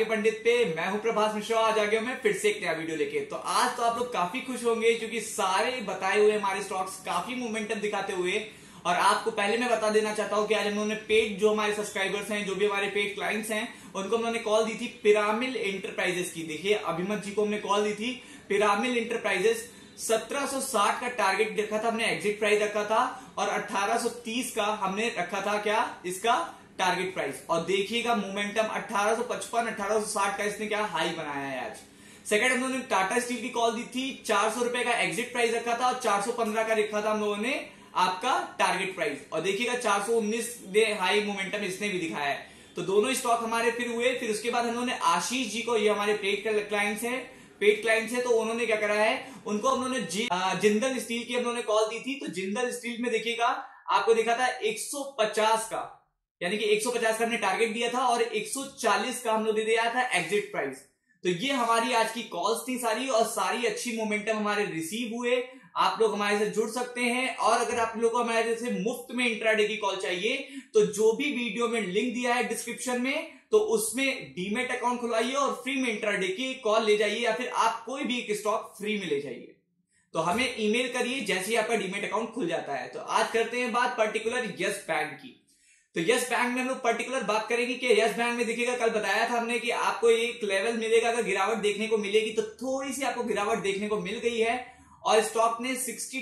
पंडित पे। मैं हूं प्रभास मिश्रा, आज आ गया मैं फिर से एक नया वीडियो लेके। तो आज तो आप लोग काफी खुश होंगे क्योंकि सारे बताए हुए हमारे स्टॉक्स काफी मोमेंटम दिखाते हुए। और आपको पहले मैं बता देना चाहता हूं कि आज उन्होंने पेड जो हमारे सब्सक्राइबर्स हैं, जो भी हमारे पेड क्लाइंट्स हैं, उनको उन्होंने कॉल दी थी पिरामिल एंटरप्राइजेस की। देखिए अभिमत जी को हमने कॉल दी थी। पिरामिल एंटरप्राइजेस 1760 का टारगेट रखा था हमने, एग्जिट प्राइस रखा था, और 1830 का हमने रखा था क्या इसका टारगेट प्राइस। और देखिएगा मोमेंटम 1855 1860 का इसने क्या हाई बनाया है आज। सेकंड हम लोगों ने टाटा स्टील की कॉल दी थी, 400 रुपए का एग्जिट प्राइस रखा था और 415 का रखा था हम लोगों ने आपका टारगेट प्राइस। और देखिएगा 419 दे हाई मोमेंटम इसने भी दिखाया है। तो दोनों स्टॉक हमारे फिर हुए। फिर उसके बाद हम लोगों ने आशीष जी को, ये हमारे पेड क्लाइंट्स है, तो उन्होंने क्या करा है, उनको हम लोगों ने जिंदल स्टील की हम लोगों ने कॉल दी थी। तो जिंदल स्टील में देखिएगा आपको देखा था 150 का, यानी कि 150 का हमने टारगेट दिया था और 140 का हम लोग दे दिया था एग्जिट प्राइस। तो ये हमारी आज की कॉल्स थी सारी, और सारी अच्छी मोमेंटम हमारे रिसीव हुए। आप लोग हमारे से जुड़ सकते हैं, और अगर आप लोगों को हमारे से मुफ्त में इंट्राडे की कॉल चाहिए तो जो भी वीडियो में लिंक दिया है डिस्क्रिप्शन में, तो उसमें डीमेट अकाउंट खुलवाइए और फ्री में इंट्राडे की कॉल ले जाइए, या फिर आप कोई भी एक स्टॉक फ्री में ले जाइए। तो हमें ईमेल करिए जैसे ही आपका डीमेट अकाउंट खुल जाता है। तो आज करते हैं बात पर्टिकुलर यस बैंक की। तो यस बैंक में हम लोग पर्टिकुलर बात करेंगे कि यस बैंक में देखिएगा, कल बताया था हमने कि आपको एक लेवल मिलेगा, अगर गिरावट देखने को मिलेगी तो थोड़ी सी आपको गिरावट देखने को मिल गई है, और स्टॉक ने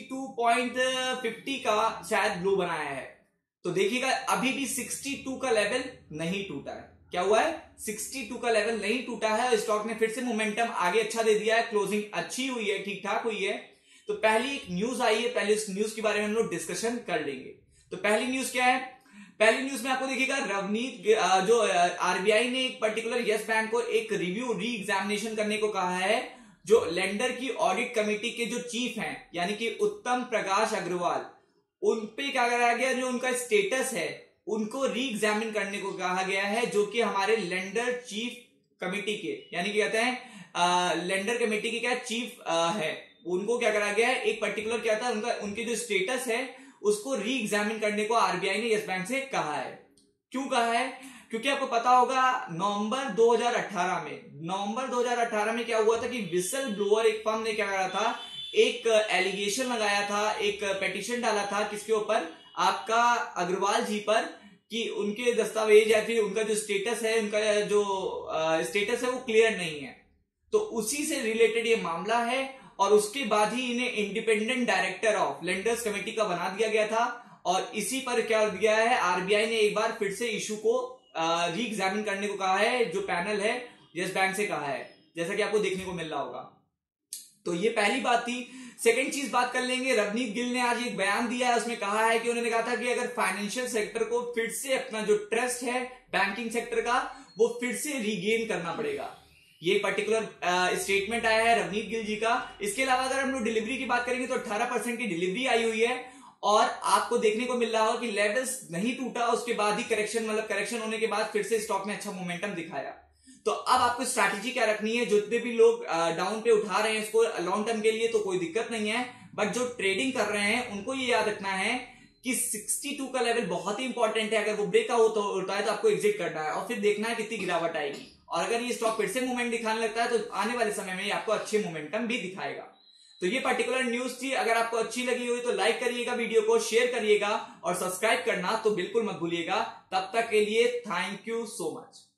62.50 का शायद लो बनाया है। तो देखिएगा अभी भी 62 का लेवल नहीं टूटा है। क्या हुआ है, 62 का लेवल नहीं टूटा है, और स्टॉक ने फिर से मोमेंटम आगे अच्छा दे दिया है। क्लोजिंग अच्छी हुई है, ठीक ठाक हुई है। तो पहली एक न्यूज आई है, पहले उस न्यूज के बारे में हम लोग डिस्कशन कर लेंगे। तो पहली न्यूज क्या है, पहली न्यूज में आपको देखिएगा रवनीत जो आरबीआई ने एक पर्टिकुलर यस बैंक को एक रिव्यू री एग्जामिनेशन करने को कहा है। जो लेंडर की ऑडिट कमेटी के जो चीफ हैं, यानी कि उत्तम प्रकाश अग्रवाल, उन पे क्या कराया गया, जो उनका स्टेटस है उनको री एग्जामिन करने को कहा गया है, जो कि हमारे लेंडर चीफ कमेटी के, यानी कि कहते हैं लेंडर कमेटी के क्या चीफ है, उनको क्या करा गया है, एक पर्टिकुलर क्या था उनके जो स्टेटस है उसको री एग्जामिन करने को आरबीआई ने यस बैंक से कहा है। क्यों कहा है, क्योंकि आपको पता होगा नवंबर 2018 में क्या हुआ था कि विसल ब्लोअर एक फर्म ने क्या करा था, एक एलिगेशन लगाया था, एक पेटिशन डाला था किसके ऊपर, आपका अग्रवाल जी पर, कि उनके दस्तावेज या फिर उनका जो स्टेटस है, उनका जो स्टेटस है वो क्लियर नहीं है। तो उसी से रिलेटेड ये मामला है, और उसके बाद ही इन्हें independent director of lenders committee का बना दिया गया था। और इसी पर क्या दिया है, आरबीआई ने एक बार फिर से इशू को री एग्जामिन करने को कहा है, जो पैनल है यस बैंक से कहा है, जैसा कि आपको देखने को मिल रहा होगा। तो ये पहली बात थी। सेकंड चीज बात कर लेंगे, रवनीत गिल ने आज एक बयान दिया है, उसमें कहा है कि उन्होंने कहा था कि अगर फाइनेंशियल सेक्टर को फिर से अपना जो ट्रस्ट है बैंकिंग सेक्टर का, वो फिर से रीगेन करना पड़ेगा। ये पर्टिकुलर स्टेटमेंट आया है रवनीत गिल जी का। इसके अलावा अगर हम लोग डिलीवरी की बात करेंगे तो 18% की डिलीवरी आई हुई है, और आपको देखने को मिल रहा होगा कि लेवल्स नहीं टूटा, उसके बाद ही करेक्शन, मतलब करेक्शन होने के बाद फिर से स्टॉक ने अच्छा मोमेंटम दिखाया। तो अब आपको स्ट्रैटेजी क्या रखनी है, जितने भी लोग डाउन पे उठा रहे हैं इसको लॉन्ग टर्म के लिए तो कोई दिक्कत नहीं है, बट जो ट्रेडिंग कर रहे हैं उनको ये याद रखना है कि 62 का लेवल बहुत ही इंपॉर्टेंट है। अगर वो ब्रेकआउट होता है तो आपको एग्जिट करना है, और फिर देखना है कितनी गिरावट आएगी। और अगर ये स्टॉक फिर से मूवमेंट दिखाने लगता है तो आने वाले समय में आपको अच्छे मोमेंटम भी दिखाएगा। तो ये पर्टिकुलर न्यूज थी। अगर आपको अच्छी लगी हुई तो लाइक करिएगा, वीडियो को शेयर करिएगा, और सब्सक्राइब करना तो बिल्कुल मत भूलिएगा। तब तक के लिए थैंक यू सो मच।